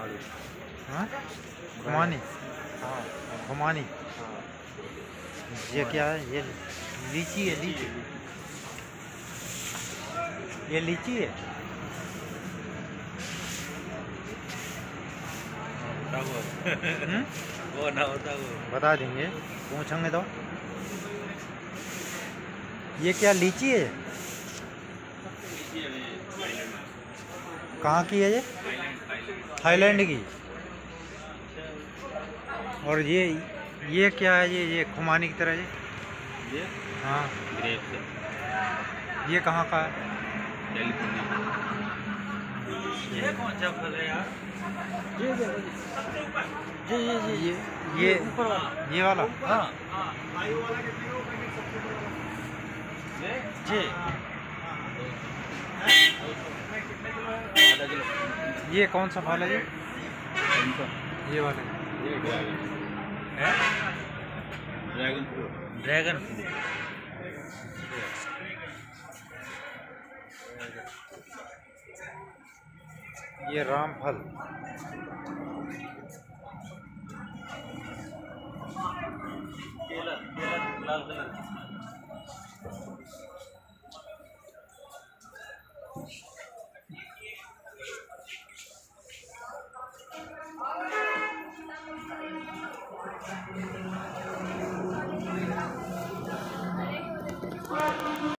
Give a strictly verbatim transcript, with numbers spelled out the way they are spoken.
हाँ खुमानी, हाँ खुमानी। हाँ। ये क्या है? ये लीची है, लीची। ये लीची है। हम्म? वो ना होता वो बता देंगे, पूछेंगे तो। ये क्या लीची है? कहाँ की है ये? थाईलैंड की। और ये ये क्या है? ये ये खुमानी की तरह ये ये हाँ ग्रेप्स है। ये कहाँ का है? कैलिफोर्निया। ये कौन सा फल है यार? ये ये ये ये ये ऊपर वाला, ये वाला। हाँ जी। ये कौन सा फल है? ये ये वाला ये ड्रैगन है। Dragon fruit. Dragon fruit. ये रामफल। केला, केला लाल कलर की।